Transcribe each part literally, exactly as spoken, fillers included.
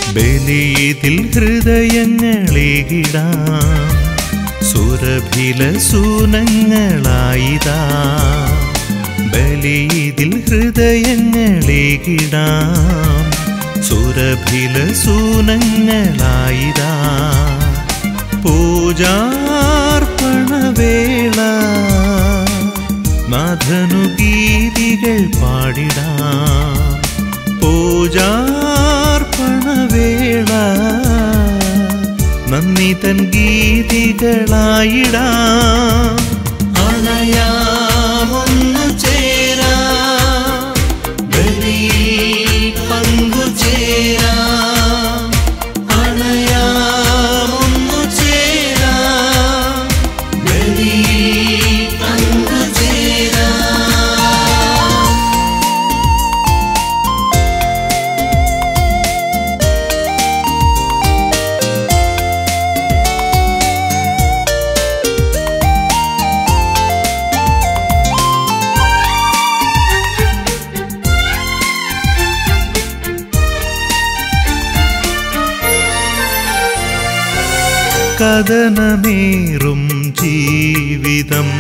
ബലിയിതിൽ ഹൃദയങ്ങളേകിടാം സുരഭില സൂനങ്ങളായിതാ ബലിയിതിൽ ഹൃദയങ്ങളേകിടാം സുരഭില സൂനങ്ങളായിതാ പൂജാർപ്പണവേള നാഥനു ഗീതികൾ പാടിടാം പൂജാർപ്പണവേള നന്ദി തൻ ഗീതികളായിടാം അണയാമൊന്നു ചേരാം ബലിയിൽ പങ്കുചേരാം അണയാമൊന്നു ചേരാം ബലിയിൽ പങ്കുചേരാം കഥനമേറും ജീവിതം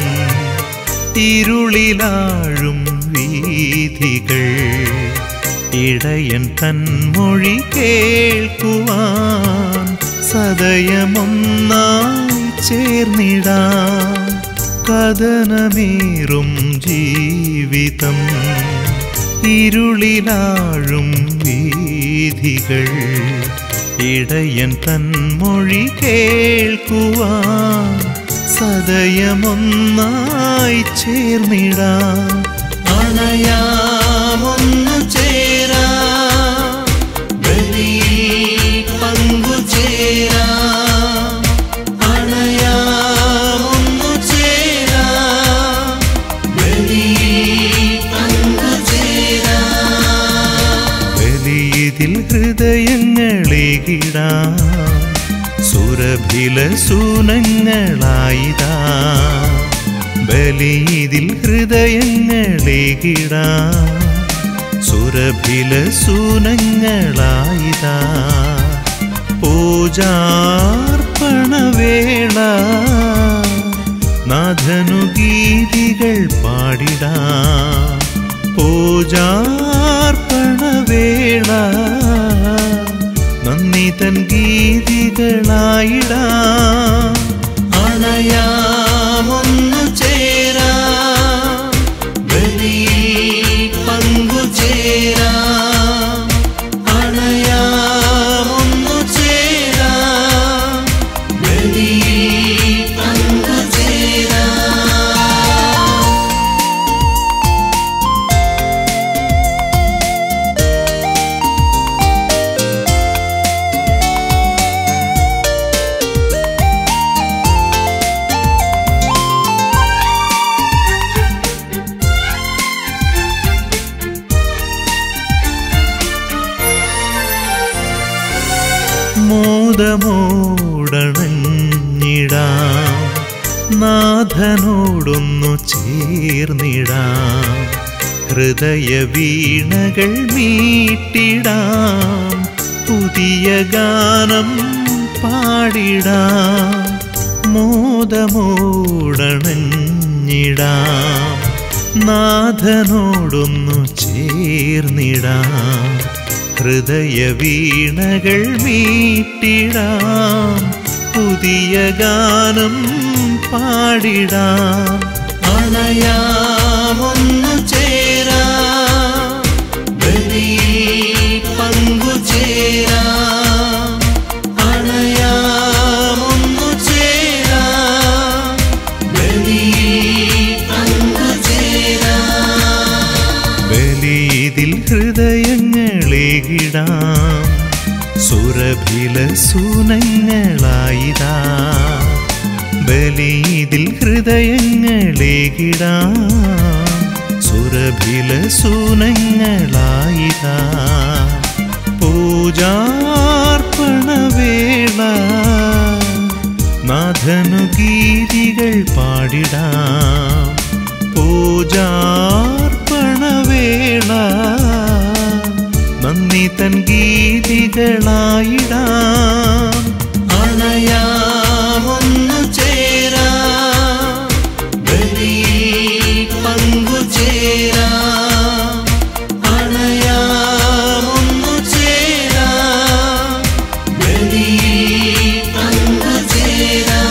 ഇരുളിലാഴും വീഥികൾ ഇടയൻ തന്മൊഴി കേൾക്കുവാൻ സദയമൊന്നായി ചേർന്നിടാം കഥനമേറും ജീവിതം ഇരുളിലാഴും വീഥികൾ ഇടയൻ തന്മൊഴി കേൾക്കുവാൻ സദയമൊന്നായി ചേർന്നിടാം അണയാമൊന്നു ചേരാം ബലിയിൽ പങ്കുചേരാം അണയാമൊന്നു ചേരാം ബലിയിൽ പങ്കുചേരാം ബലിയിതിൽ ഹൃദയങ്ങളേകിടാം സുരഭില സൂനങ്ങളായിതാ ബലിയിതിൽ ഹൃദയങ്ങളേകിടാം സുരഭില സൂനങ്ങളായിതാ പൂജാർപ്പണവേള നാഥനു ഗീതികൾ പാടിടാം പൂജാർപ്പണവേള നന്ദി തൻ ഗീതികളായിടാം അണയാമൊന്നു ചേരാം ബലിയിൽ പങ്കുചേരാം അണയാമൊന്നു ചേരാം ബലിയിൽ പങ്കുചേരാം മോദമോടണഞ്ഞിടാം നാഥനോടൊന്നു ചേർന്നിടാം ഹൃദയ വീണകൾ മീട്ടിടാം പുതിയ ഗാനം പാടിടാം മോദമോടണഞ്ഞിടാം നാഥനോടൊന്നു ചേർന്നിടാം ഹൃദയ വീണകൾ മീട്ടിടാം പുതിയ ഗാനം പാടിടാം അണയാമൊന്നു ചേരാം ബലിയിൽ പങ്കുചേരാം അണയാമൊന്നു ചേരാം ബലിയിൽ പങ്കുചേരാം ബലിയിതിൽ ഹൃദയങ്ങളേകിടാം സുരഭില സൂനങ്ങളായിതാ ബലിയിതിൽ ഹൃദയങ്ങളേകിടാം സുരഭില സൂനങ്ങളായിതാ പൂജാർപ്പണവേള നാഥനു ഗീതികൾ പാടിടാം പൂജാർപ്പണവേള നന്ദി തൻ ഗീതികളായിടാം സാക്ഷികളായിടാം, അണയാമൊന്നു ചേരാം, ബലിയിൽ പങ്കുചേരാം, അണയാമൊന്നു ചേരാം, ബലിയിൽ പങ്കുചേരാം.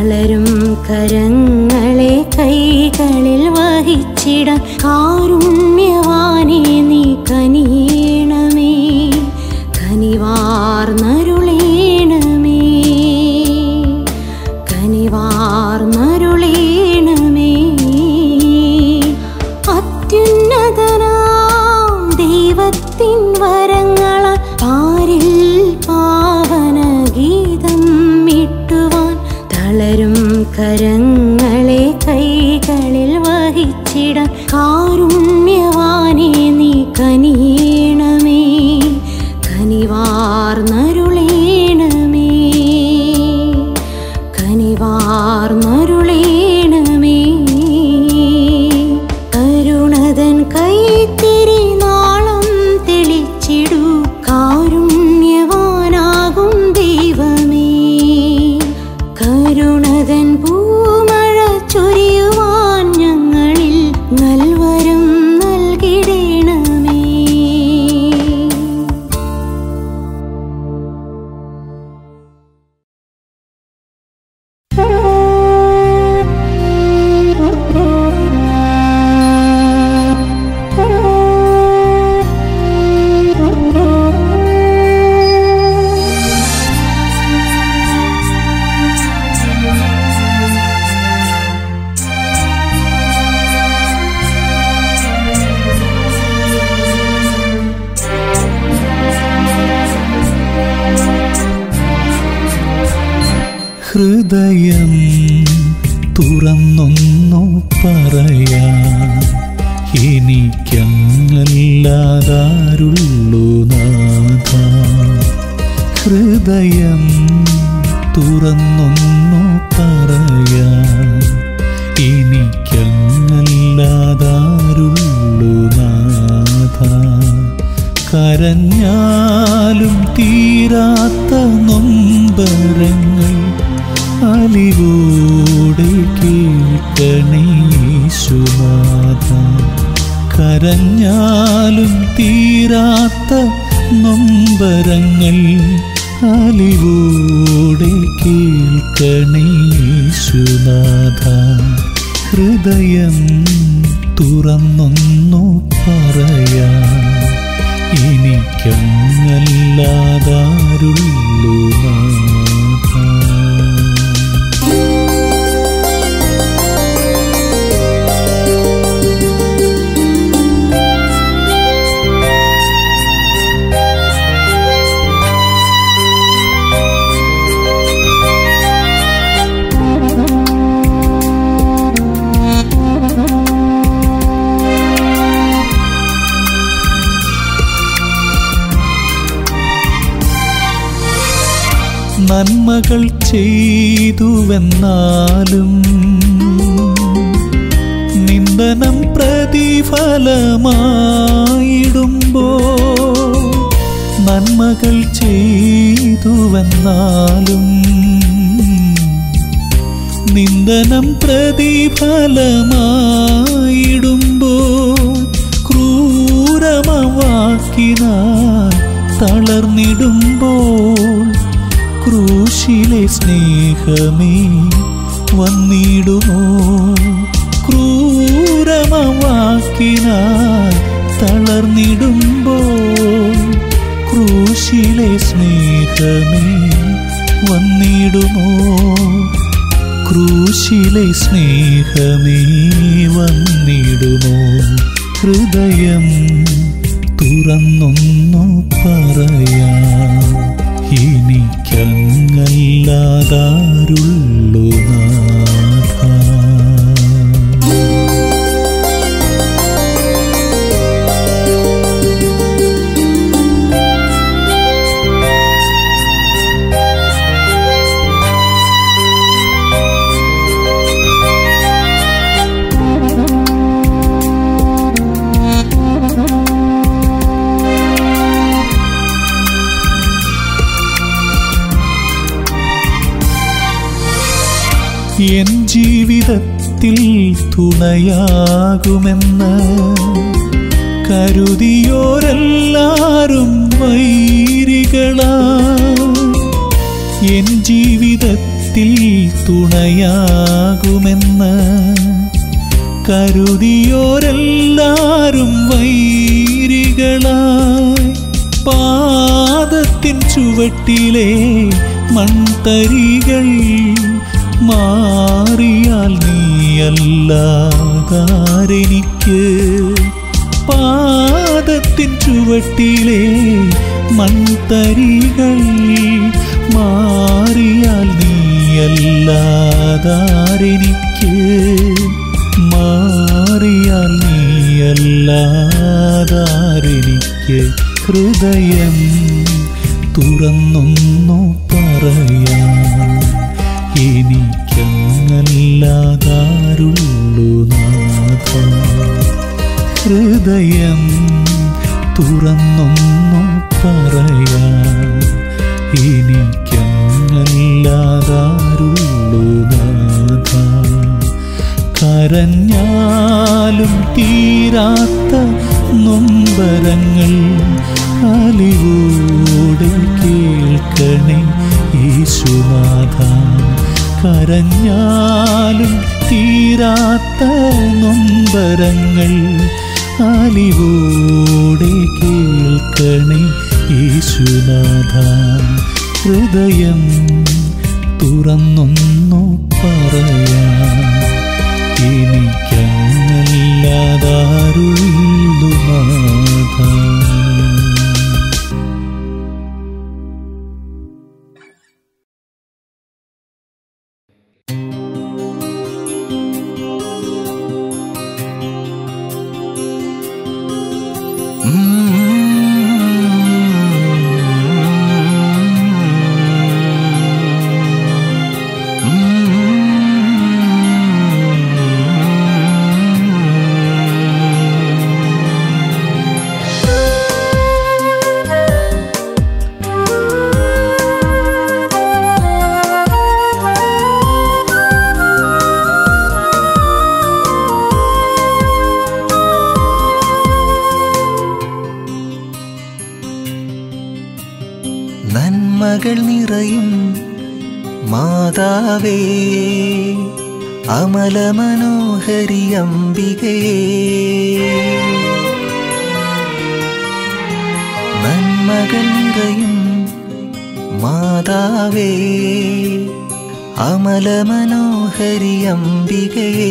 തളരും കരങ്ങളെ കൈകളിൽ വഹിച്ചിടാൻ കാരുണ്യവാനേ നീ കനിയണമേ, കനിവാർന്നരുളേണമേ, കനിവാർന്നരുളേണമേ. അത്യുന്നതനാം ദൈവത്തിൻ വരങ്ങളാൽ പാരിൽ പാവനഗീതം മിട്ടുവാൻ തളരും കരങ്ങളെ കൈകളിൽ വഹിച്ചിടാൻ കാരുണ്യവാനേ നീ കനിയണമേ, കനിവാർന്നരുളേണമേ, കനിവാർന്നരുളേണമേ. കരുണതൻ കൈത്തിരി നാളം തെളിച്ചിടൂ കാരുണ്യവാനാകും ദൈവമേ, കരുണതൻ പൂമഴ ചൊരിയുവാൻ ഞങ്ങളിൽ നൽവരം നൽകിടേണമേ. ഹൃദയം തുറന്നൊന്നു പറയാൻ എനിക്കങ്ങല്ലാതാരുള്ളൂ നാഥ. ഹൃദയം തുറന്നൊന്നു പറയാൻ എനിക്കങ്ങല്ലാതാരുള്ളൂ നാഥ. കരഞ്ഞാലും തീരാത്ത നൊമ്പരങ്ങൾ അലിവോടെ കേൾക്കണേ യേശുനാഥ. കരഞ്ഞാലും തീരാത്ത നൊമ്പരങ്ങൾ അലിവോടെ കേൾക്കണേ യേശുനാഥ. ഹൃദയം തുറന്നൊന്നു പറയാൻ എനിക്കങ്ങല്ലാതാരുള്ളൂ നാഥ. നന്മകൾ ചെയ്തുവെന്നാലും നിന്ദനം പ്രതിഫലമായിടുമ്പോൾ, നന്മകൾ ചെയ്തുവെന്നാലും നിന്ദനം പ്രതിഫലമായിടുമ്പോൾ, ക്രൂരമവാക്കിനാൽ തളർന്നിടുമ്പോൾ ക്രൂശിലെ സ്നേഹമേ വന്നിടുമോ? ക്രൂരമവാക്കിനാൽ തളർന്നിടുമ്പോൾ ക്രൂശിലെ സ്നേഹമേ വന്നിടുമോ? ക്രൂശിലെ സ്നേഹമേ വന്നിടുമോ? ഹൃദയം തുറന്നൊന്നു പറയാൻ എനിക്കങ്ങല്ലാതാരുള്ളൂ നാഥ. എൻ ജീവിതത്തിൽ തുണയാകുമെന്ന് കരുതിയോരെല്ലാരും വൈരികളാ. എൻ ജീവിതത്തിൽ ജീവിതത്തിൽ തുണയാകുമെന്ന് കരുതിയോരെല്ലാരും വൈരികളായി പാദത്തിൻ ചുവട്ടിലെ മൺതരികൾ മാറിയാൽ നീയല്ലാതാരെനിക്ക് പാദത്തിൻ ചുവട്ടിലെ മൺതരികൾ മാറിയാൽ നീയല്ലാതാരെനിക്ക് മാറിയാൽ നീയല്ലാതാരെനിക്ക് ഹൃദയം തുറന്നൊന്നു പറയാം എനിക്കങ്ങല്ലാതാരുള്ളു നാഥ ഹൃദയം തുറന്നൊന്നു പറയാം എനിക്കങ്ങല്ലാതാരുള്ളു നാഥ കരഞ്ഞാലും തീരാത്ത നൊമ്പരങ്ങൾ അലിവോടെ കേൾക്കണേ യേശുനാഥ കരഞ്ഞാലും തീരാത്ത നൊമ്പരങ്ങൾ അലിവോടെ കേൾക്കണേ യേശുനാഥ ഹൃദയം തുറന്നൊന്നു പറയാം എനിക്കങ്ങല്ലാതാരുള്ളു നാഥ നന്മകൾ നിറയും മാതാവേ അമല മനോഹരി അംബികയേ നന്മകൾ നിറയും മാതാവേ അമല മനോഹരി അംബികയേ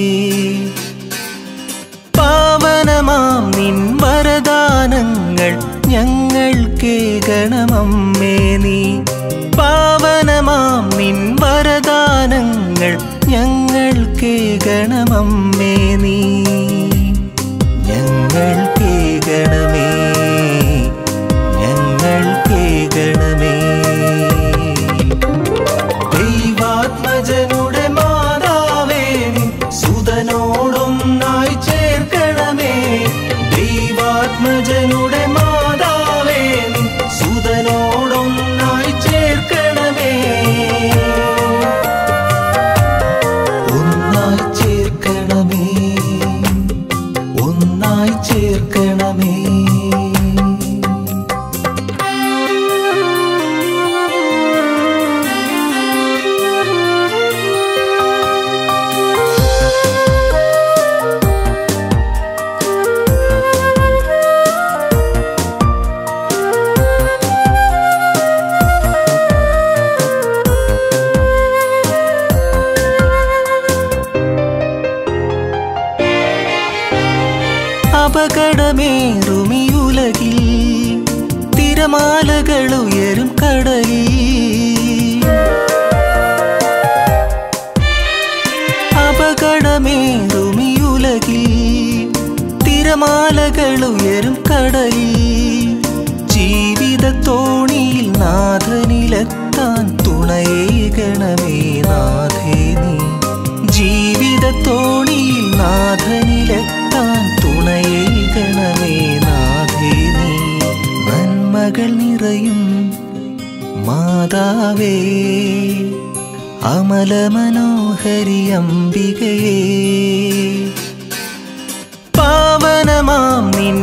പാവനമാം നിൻ വരദാനങ്ങൾ ഞങ്ങൾക്കേകണമമ്മേ നീ പാവനമാം നിൻ വരദാനങ്ങൾ ഞങ്ങൾക്കേകണമമ്മേ നീ ഞങ്ങൾക്കേകണമേ ഞങ്ങൾക്കേകണമേ ദൈവാത്മജനുടെ മാതാവേ സുതനോടൊന്നായി ചേർക്കണമേ ദൈവാത്മജനുടെ മാതാവേ സുതനോടൊന്നായി ചേർക്കണമേ ഒന്നായി ചേർക്കണമേ ഒന്നായി ചേർക്കണമേ അപകടമേറുമിയുലകിൽ തിരമാലകളുയരും കടലിൽ അപകടമേറുമിയുലകിൽ തിരമാലകളുയരും കടലിൽ ജീവിതത്തോണിയിൽ നാഥനിലെത്താൻ തുണയേകണമേ നാഥേ നീ ജീവിതത്തോണിയിൽ നാഥനിലെത്താൻ തുണയേകണമേ നാഥേ നീ നന്മകൾ നിറയും മാതാവേ അമല മനോഹരി അംബികയേ പാവനമാം നിൻ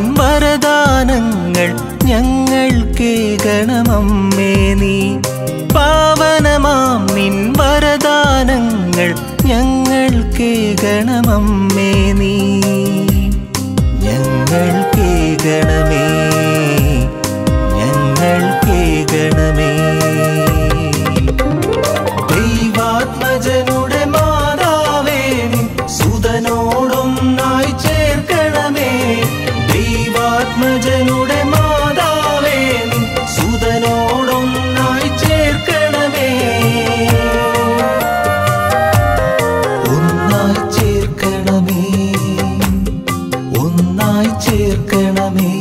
വരദാനങ്ങൾ ഞങ്ങൾക്കേകണമമ്മേ നീ പാവന പാവനമാം നിൻ വരദാനങ്ങൾ ഞങ്ങൾക്കേകണമമ്മേ നീ ഞങ്ങൾക്കേകണമേ ഞങ്ങൾക്കേകണമേ ദൈവാത്മജനുടെ മാതാവേ നിൻ സുതനോടൊന്നായി ചേർക്കണമേ ദൈവാത്മജനുടെ മാതാവേ നിൻ സുതനോടൊന്നായി ചേർക്കണമേ ഒന്നായി ചേർക്കണമേ ഒന്നായി ചേർക്കണമേ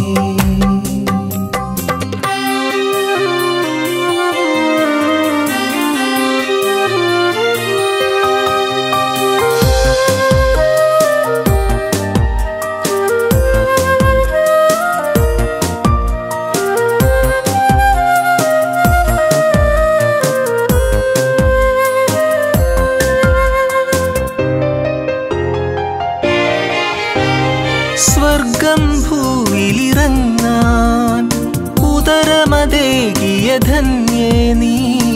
സ്വർഗം ഭൂവിലിറങ്ങാൻ ഉദരമതേകിയ ധന്യേ നീ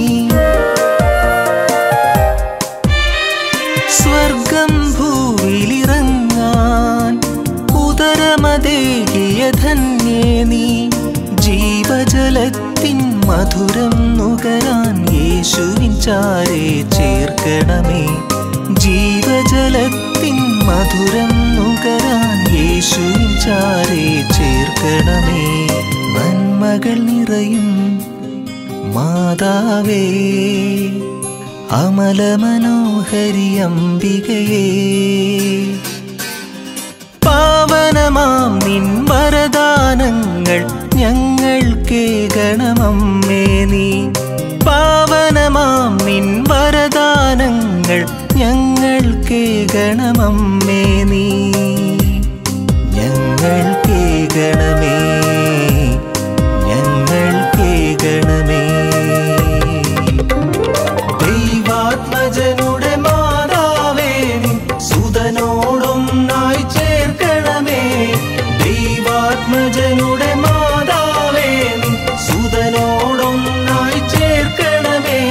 സ്വർഗം ഭൂവിലിറങ്ങാൻ ഉദരമതേകിയ ധന്യേ നീ ജീവജലത്തിൻ മധുരം നുകരാൻ യേശുവിൻ ചാരേ ചേർക്കണമേ ജീവജലത്തിൻ മധുരം നുകരാൻ യേശുവിൻ ചാരേ ചേർക്കണമേ നന്മകൾ നിറയും മാതാവേ അമല മനോഹരി അംബികയേ പാവനമാം നിൻ വരദാനങ്ങൾ ഞങ്ങൾക്കേകണമമ്മേ നീ പാവനമാം നിൻ വരദാനങ്ങൾ ഞങ്ങൾക്കേകണമമ്മേ നീ ഞങ്ങൾക്കേകണമേ ഞങ്ങൾക്കേകണമേ ദൈവാത്മജനുടെ മാതാവേ നിൻ സുതനോടൊന്നായി ചേർക്കണമേ ദൈവാത്മജനുടെ മാതാവേ നിൻ സുതനോടൊന്നായി ചേർക്കണമേ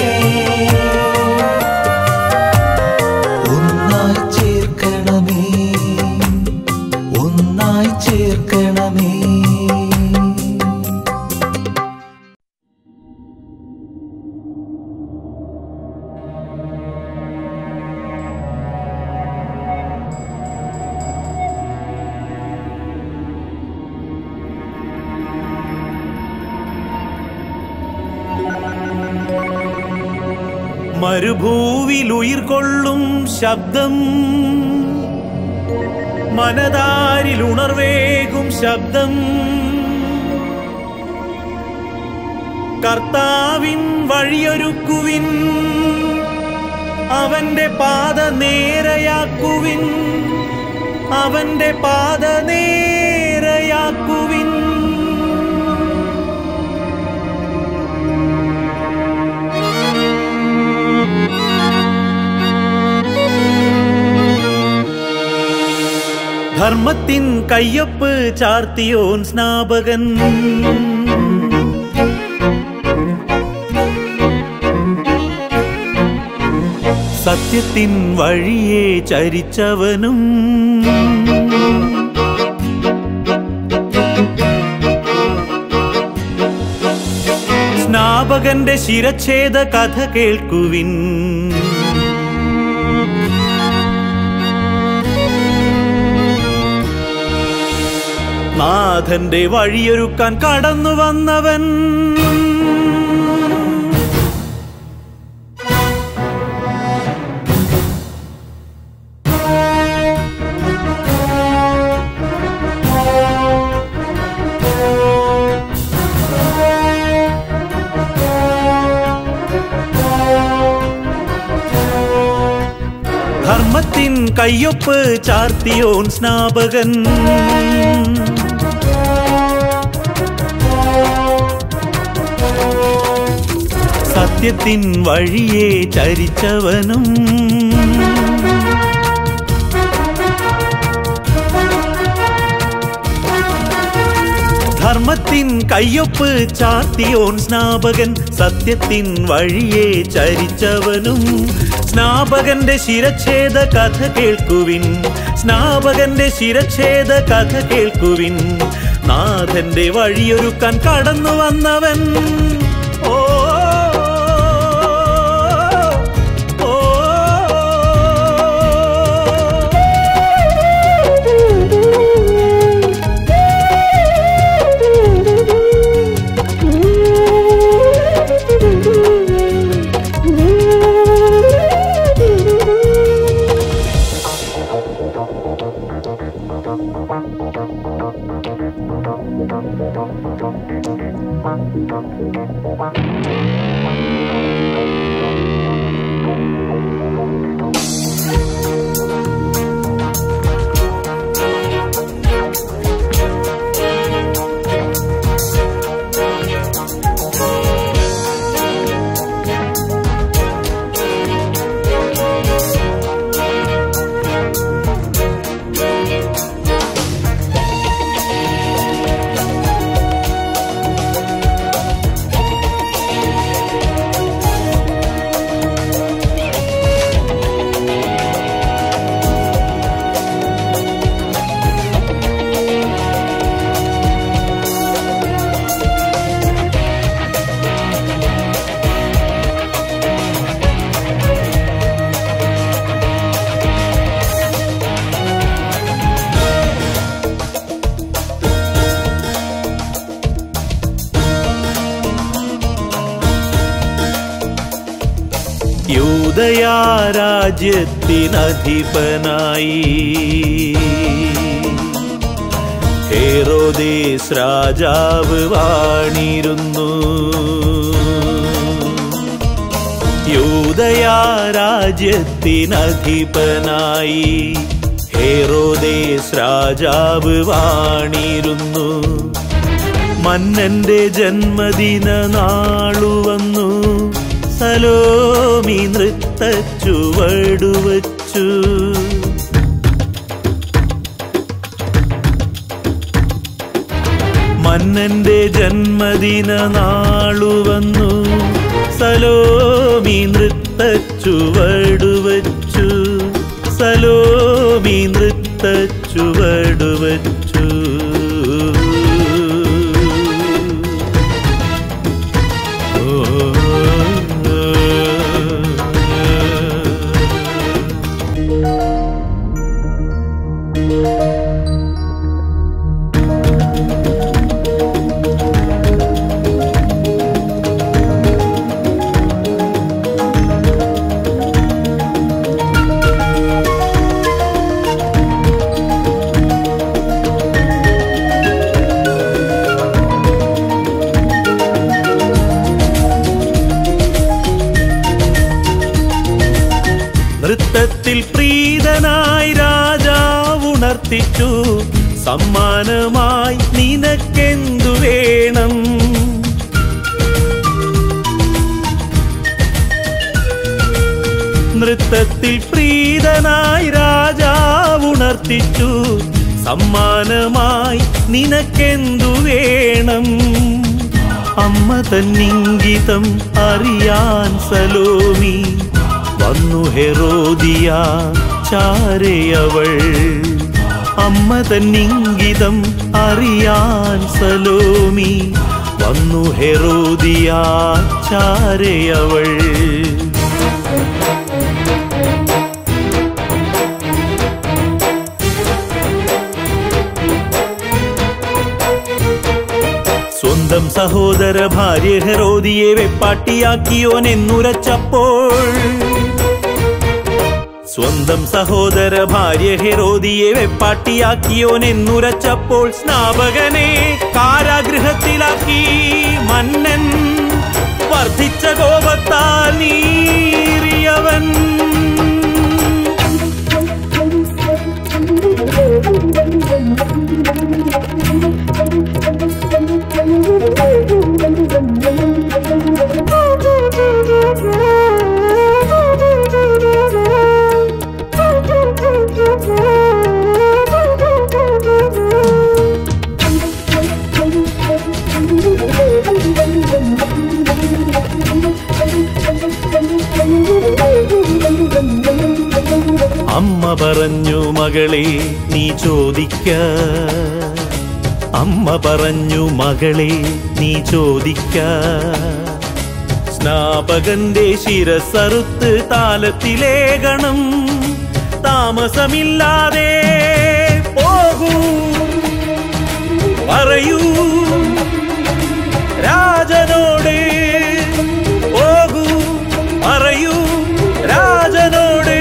ഒന്നായി ചേർക്കണമേ ഒന്നായി ചേർക്കണമേ മരുഭൂവിൽ ഉയിർകൊള്ളും ശബ്ദം മനതാരിൽ ഉണർവേകും ശബ്ദം കർത്താവിൻ വഴിയൊരുക്കുവിൻ അവന്റെ പാത നേരെയാക്കുവിൻ അവന്റെ പാത നേരെയാക്കുവിൻ ധർമ്മത്തിൻ കയ്യൊപ്പ് ചാർത്തിയോൻ സ്നാപകൻ സത്യത്തിൻ വഴിയെ ചരിച്ചവനും സ്നാപകന്റെ ശിരച്ഛേദ കഥ കേൾക്കുവിൻ നാഥന്റെ വഴിയൊരുക്കാൻ കടന്നു വന്നവൻ ധർമ്മത്തിൻ കയ്യൊപ്പ് ചാർത്തിയോൻ സ്നാപകൻ സത്യത്തിൻ വഴിയെ ചരിച്ചവനും ധർമ്മ ധർമ്മത്തിൻ കയ്യൊപ്പ് ചാർത്തിയോൻ സ്നാപകൻ, സത്യത്തിൻ വഴിയെ ചരിച്ചവനും. സ്നാപകന്റെ ശിരച്ഛേദ കഥ കേൾക്കുവിൻ, സ്നാപകന്റെ ശിരച്ഛേദ കഥ കേൾക്കുവിൻ. നാഥന്റെ വഴിയൊരുക്കാൻ കടന്നു വന്നവൻ. ഓ യൂദയാരാജ്യത്തിനധിപനായി ഹെരോദേസ് രാജാവ് വാണിരുന്നു. യൂദയാരാജ്യത്തിനധിപനായി ഹെരോദേസ് രാജാവ് വാണിരുന്നു. മന്നന്റെ ജന്മദിന നാളു വന്നു, സലോമി നൃത്തച്ചുവടുവച്ചു. മന്നന്റെ ജന്മദിന നാളു വന്നു, സലോമി നൃത്തച്ചുവടുവച്ചു. സലോമി നൃത്തച്ചുവടുവച്ചു. നൃത്തത്തിൽ പ്രീതനായി രാജാവുണർത്തിച്ചു, സമ്മാനമായി നിനക്കെന്തു വേണം? നൃത്തത്തിൽ പ്രീതനായി രാജാവുണർത്തിച്ചു, സമ്മാനമായി നിനക്കെന്തു വേണം? അമ്മ തന്നിംഗിതം അറിയാൻ സലോമി വന്നു ഹെരോദിയ ചാരയവൾ. അമ്മ തന്നിംഗിതം അറിയാൻ സലോമി വന്നു ഹെരോദിയ ചാരയവൾ. സ്വന്തം സഹോദര ഭാര്യ ഹെരോദിയെ വെപ്പാട്ടിയാക്കിയോൻ എന്നുരച്ചപ്പോൾ, സ്വന്തം സഹോദര ഭാര്യ ഹെരോദിയെ വെപ്പാട്ടിയാക്കിയോൻ എന്നുരച്ചപ്പോൾ, സ്നാപകനെ കാരാഗൃഹത്തിലാക്കി മന്നൻ വർദ്ധിച്ച കോപത്താൽ നീറിയവൻ. അമ്മ പറഞ്ഞു മകളെ നീ ചോദിക്ക, അമ്മ പറഞ്ഞു മകളെ നീ ചോദിക്ക. സ്നാപകന്റെ ശിരസ്സറുത്ത് താലത്തിലേകണം, താമസമില്ലാതെ പോകൂ പറയൂ രാജനോട്, പോകൂ പറയൂ രാജനോട്.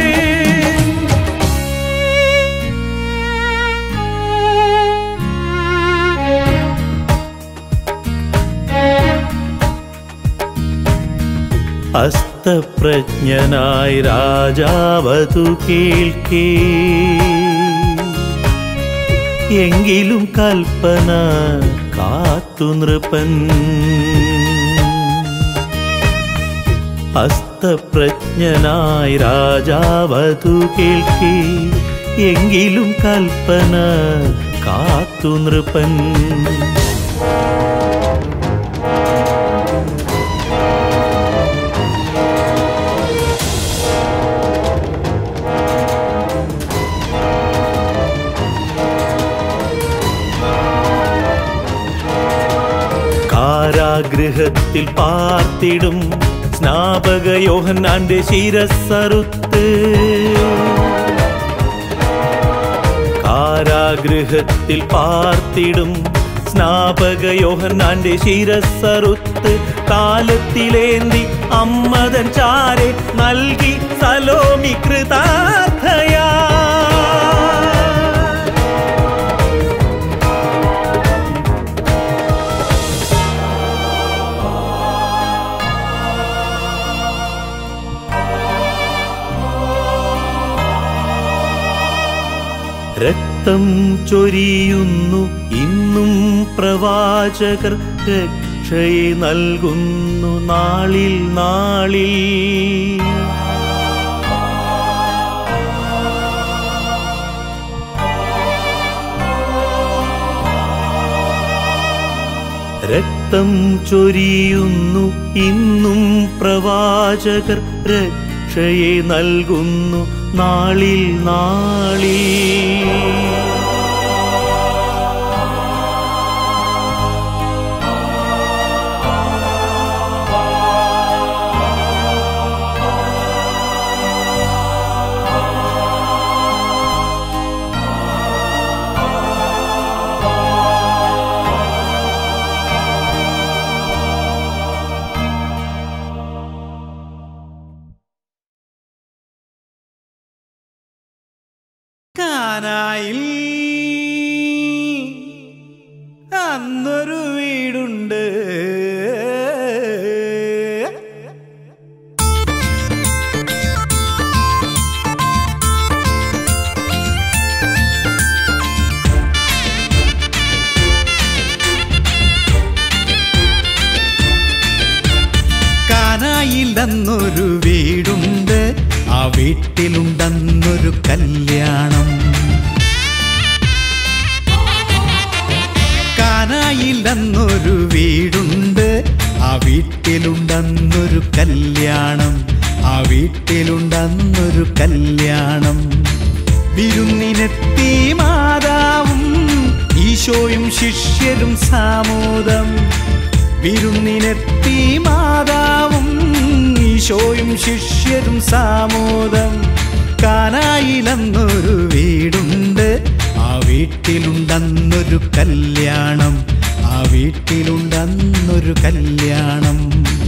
ഹസ്തപ്രജ്ഞനായി രാജാവതു കേൾക്കേ, എങ്കിലും കൽപ്പന കാത്തു നൃപൻ. ഹസ്തപ്രജ്ഞനായി രാജാവതു കേൾക്കേ, എങ്കിലും കൽപ്പന കാത്തു നൃപൻ. കാരാഗൃഹത്തിൽ പാർത്തിടും സ്നാപക യോഹന്നാന്റെ ശിരസ്സറുത്ത്, കാരാഗൃഹത്തിൽ പാർത്തിടും സ്നാപക യോഹന്നാന്റെ ശിരസ്സറുത്ത് താലത്തിലേന്തി അമ്മതൻ ചാരെ നൽകി സലോമി കൃതാർത്ഥയാ. രക്തം ചൊരിയുന്നു ഇന്നും പ്രവാചകർ, രക്ഷയെ നൽകുന്നു നാളിൽ നാളിൽ. രക്തം ചൊരിയുന്നു ഇന്നും പ്രവാചകർ, രക്ഷയെ നൽകുന്നു നാളിൽ നാളിൽ. കാനായിൽ അന്നൊരു വീടുണ്ട്, കാനായിൽ അന്നൊരു വീടുണ്ട്, ആ വീട്ടിലുണ്ടന്നൊരു കല്യാണം. കാനായിൽ അന്നൊരു വീടുണ്ട്, ആ വീട്ടിലുണ്ടന്നൊരു കല്യാണം, ആ വീട്ടിലുണ്ടന്നൊരു കല്യാണം. വിരുന്നിനെത്തി മാതാവും ഈശോയും ശിഷ്യരും സാമോദം. വിരുന്നിനെത്തി മാതാവും ഈശോയും ശിഷ്യരും സാമോദം. കാനായിലന്നൊരു വീടുണ്ട്, ആ വീട്ടിലുണ്ടന്നൊരു കല്യാണം, ആ വീട്ടിലുണ്ടന്നൊരു കല്യാണം.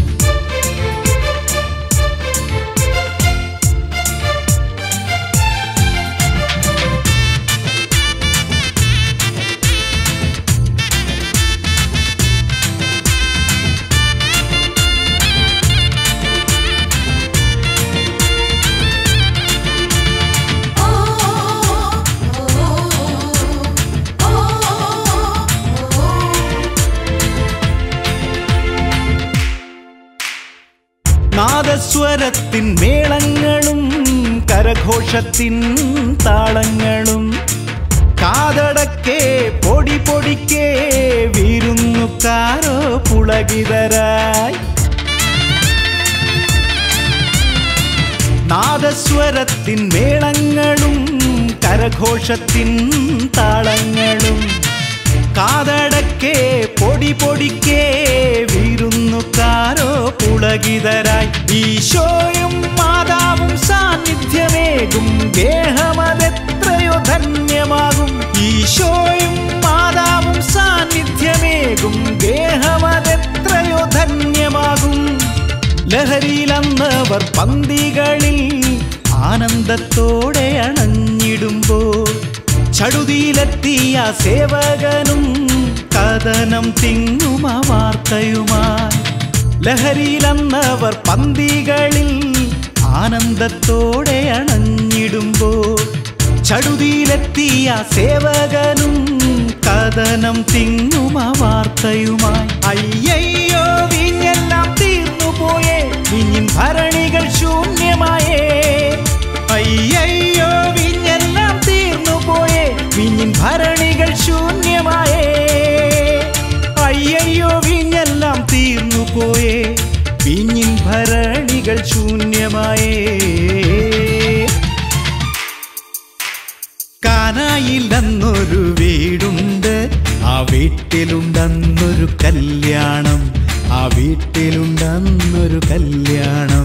നാദസ്വരത്തിൻ മേളങ്ങളും കരഘോഷത്തിൻ താളങ്ങളും കാതടക്കെ പൊടി പൊടിക്കേ വിരുന്നുകാരോ പുളകിതരായി. നാദസ്വരത്തിൻ മേളങ്ങളും കരഘോഷത്തിൻ താളങ്ങളും കാതടക്കെ പൊടി പൊടിക്കേ വിരുന്നുകാരോ പുളകിതരായി ഈശോയും മാതാവും സാന്നിധ്യമേകും ഗേഹമതെത്രയോ ധന്യമാകും ഈശോയും മാതാവും സാന്നിധ്യമേകും ഗേഹമതെത്രയോ ധന്യമാകും ലഹരിയിലന്നവർ പന്തികളിൽ ആനന്ദത്തോടെ അണഞ്ഞിടുമ്പോൾ ചടുതിയിലെത്തിയ സേവകനും കഥനം തിങ്ങുമ വാർത്തയുമായി ലഹരിയിലന്നവർ പന്തികളിൽ ആനന്ദത്തോടെ അണഞ്ഞിടുമ്പോൾ ചടുതിയിലെത്തിയ സേവകനും കഥനം തിങ്ങുമ വാർത്തയുമായി അയ്യയ്യോ വീഞ്ഞെല്ലാം തീർന്നുപോയേ വീഞ്ഞിൻ ഭരണികൾ ശൂന്യമായേ അയ്യയ്യോ വീഞ്ഞെല്ലാം തീർന്നുപോയേ വീഞ്ഞിൻ ഭരണികൾ ശൂന്യമായേ അയ്യയ്യോ വീഞ്ഞെല്ലാം തീർന്നുപോയേ വീഞ്ഞിൻ ഭരണികൾ ശൂന്യമായേ കാനായിലന്നൊരു വീടുണ്ട് ആ വീട്ടിലുണ്ടന്നൊരു കല്യാണം ആ വീട്ടിലുണ്ടന്നൊരു കല്യാണം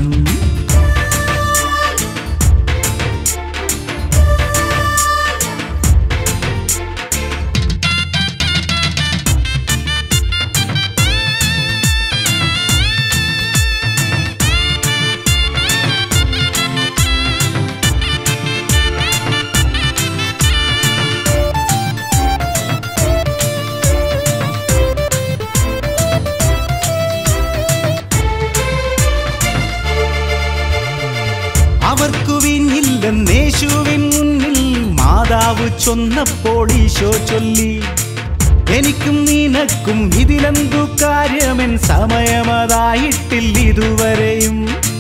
അവർക്കു വീഞ്ഞില്ലെന്നേശുവിൻ മുന്നിൽ മാതാവ് ചൊന്നപ്പോൾ ഈശോ ചൊല്ലി എനിക്കും നിനക്കും ഇതിലെന്തു കാര്യമെൻ സമയമതായിട്ടില്ല ഇതുവരെയും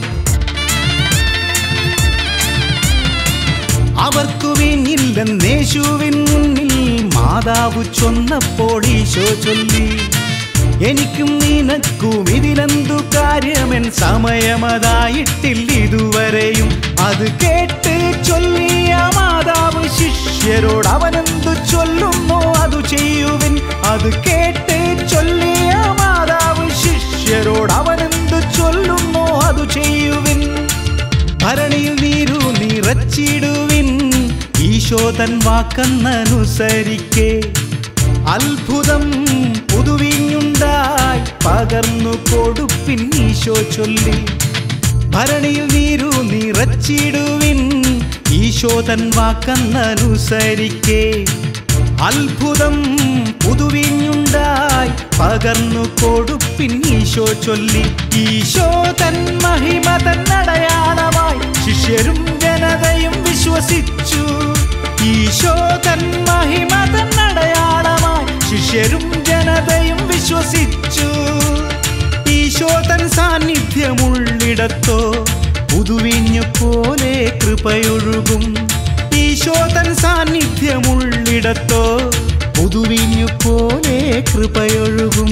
അവർക്കു വീഞ്ഞില്ലെന്നേശുവിൻ മുന്നിൽ മാതാവ് ചൊന്നപ്പോൾ ഈശോ ചൊല്ലി എനിക്കും നിനക്കും ഇതിലെന്തു കാര്യമെൻ സമയമതായിട്ടില്ല ഇതുവരെയും അത് കേട്ട് ചൊല്ലിയ മാതാവ് ശിഷ്യരോട് അവനെന്തു ചൊല്ലുന്നോ അതു ചെയ്യുവിൻ അത് കേട്ട് ചൊല്ലിയ മാതാവ് ശിഷ്യരോട് അവനെന്തു ചൊല്ലുന്നോ അതു ചെയ്യുവിൻ ഭരണിയിൽ നീരു നിറച്ചിടുവിൻ ഈശോ തൻ വാക്കന്നനുസരിക്കേ അത്ഭുതം പുതുവീഞ്ഞുണ്ടായി പകർന്നു കൊടുപ്പിൻ ഈശോ ചൊല്ലി ഭരണിയിൽ നീരു നിറച്ചിടുവിൻ ഈശോ തൻ വാക്കന്നനുസരിക്കേ അത്ഭുതം പുതുവീഞ്ഞുണ്ടായി പകർന്നു കൊടുപ്പിൻ ഈശോ ചൊല്ലി ഈശോ തൻ മഹിമ തന്നടയാളമായി ശിഷ്യരും ജനതയും വിശ്വസിച്ചു ഈശോ തൻ മഹിമ തന്നടയാളമായി ശിഷ്യരും ജനതയും വിശ്വസിച്ചു ഈശോ തൻ സാന്നിധ്യമുള്ളിടത്തോ പുതുവീഞ്ഞു പോലെ കൃപയൊഴുകും ഈശോ തൻ സാന്നിധ്യമുള്ളിടത്തോ പുതുവീഞ്ഞു പോലെ കൃപയൊഴുകും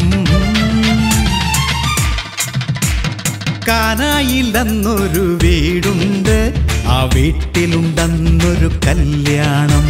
കാനായിലന്നൊരു വീടുണ്ട് ആ വീട്ടിലുണ്ടന്നൊരു കല്യാണം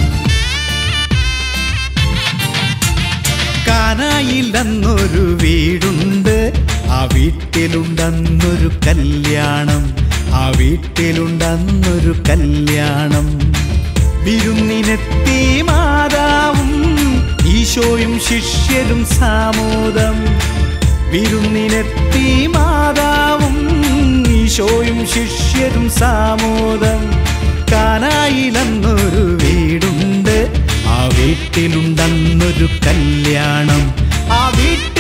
കാനായിലന്നൊരു വീടുണ്ട് ആ വീട്ടിലുണ്ടന്നൊരു കല്യാണം ആ വീട്ടിലുണ്ടന്നൊരു കല്യാണം വിരുന്നിനെത്തി മാതാവും ഈശോയും ശിഷ്യരും സാമോദം വിരുന്നിനെത്തി മാതാവും ഈശോയും ശിഷ്യരും സാമോദം കാനായിലന്നൊരു വീടുണ്ട് ആ വീട്ടിലുണ്ടന്നൊരു കല്യാണം ആ വീട്ടിൽ